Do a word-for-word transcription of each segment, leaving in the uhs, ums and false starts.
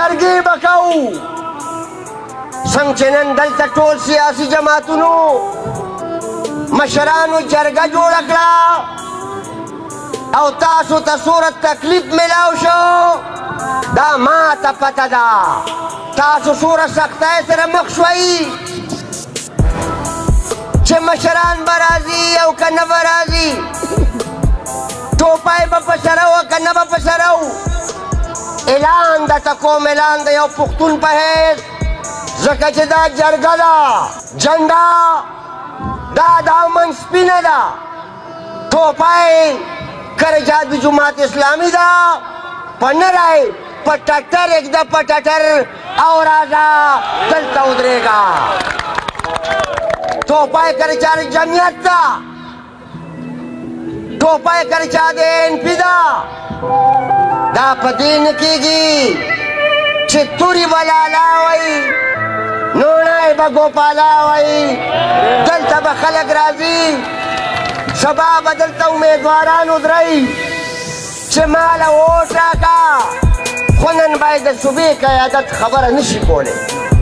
جرګې به کوو څنګه چې نن دلته ټول سیاسي جماعتونو مشرانو جرګه جوړه کړه او تاسو ته څومره تکلیف میلاو شو دا ما ته پته ده تاسو څومره سختۍ سره مخ شوئ چې مشران به راځي او که نه به راځي ټوپی به په سره وه که نه به په سره و اعلان درته کوم اعلان د یو پښتون په حیث ځکه چې دا جرګه ده جنډه دا د امن سپینه ده ټوپی کر جادو جماعت اسلامی ده په نری په ټټر اږده په ټټر او راځه دلته ودرېږه ټوپی کر چا د جمعیت ده ټوپی کر چا د این پي ده دا په دې نه کېږي چې تورې به لالا وایي نوڼی به ګوپالا وایي دلته به خلک راځي سبا به دلته امیدواران ودرئ چې ماله ووټ راکړه خو نن باید د صوبې قیادت خبره نشي کولی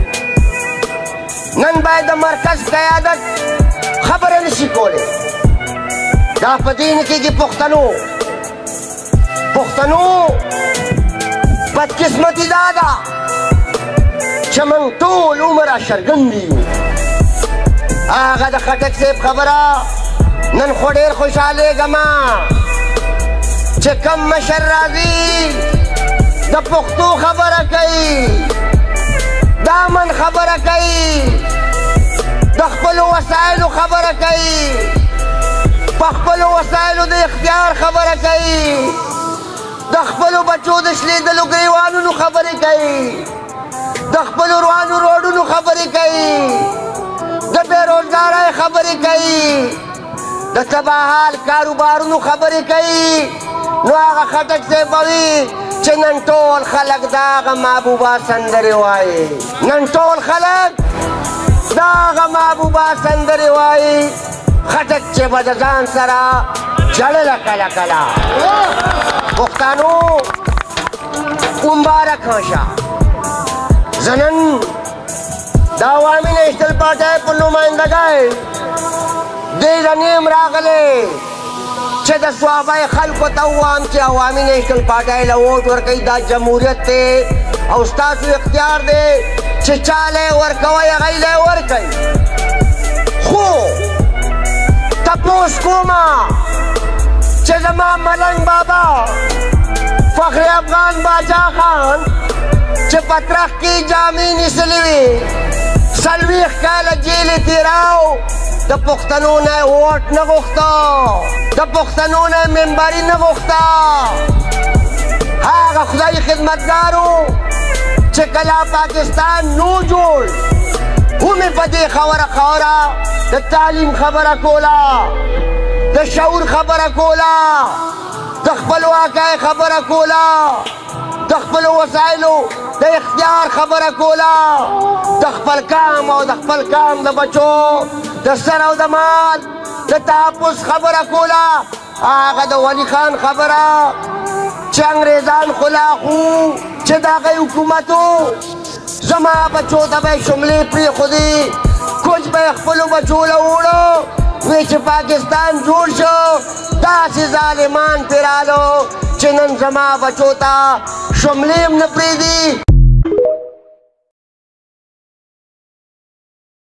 نن باید د مرکز قیادت خبره نشي کولی دا په دې نه کېږي پښتنو پښتنو بدقسمتي دا ده چې موږ ټول عمر اشرګندي یو هغه د خټک صاحب خبره نن خو ډېر خوشحالېږم چې کم مشر راځي د پښتو خبره کوي د امن خبره کوي د خپلو وسایلو خبره کوي په خپلو وسایلو د اختیار خبره کوي د خپلو بچو د شلیدلو ګریوانونو خبرې کوي د خپلو روانو روډونو خبرې کوي د بېروزګارۍ خبرې کوي د تباحال کاروبارونو خبرې کوي نو هغه خټک صاحب به وي چې نن ټول خلک د هغه محبوبه سندرې وایي نن ټول خلک د هغه محبوبه سندرې وایي خټک چې به د ځان سره جړله کله کله پښتانو مبارک هشه زه نن د عوامي نیشنل پارټۍ په نمایندګۍ دې ته نیم راغلی چې د صوابۍ خلکو ته ووایم چې عوامي نیشنل پارټۍ له ووټ ورکوئ دا جمهوریت دی او ستاسو اختیار دی چې چا له یې ورکوئ هغوی له یې ورکوئ خو تپوس کومه چې زما ملنګ بابا فخر افغان باچا خان چې پترخ کې جامې نیسلې وې څلوېښت کاله جیل یې تېراو د پښتنو نه یې ووټ نه غوښته د پښتنو نه یې ممبري نه غوښته هغه خدای خدمتګار و چې کله پاکستان نو جوړ ومې په دې خبره خبره د تعلیم خبره کوله د شعور خبره کوله د خپلواکۍ خبره کوله د خپلو وسایلو د اختیار خبره کوله د خپل کام او د خپل کام د بچو د سر او د مال د تحفظ خبره کوله هغه د ولي خان خبره چې انګریزان خو لا خو چې د هغې حکومت و زما بچو ته به یې شملې پرېښودې کوچ به یې خپلو بچو له وړو وی چې پاکستان جوړ شو داسې ظالمان پرې رالو چې نن زما بچو ته شملې هم نه پرېږدي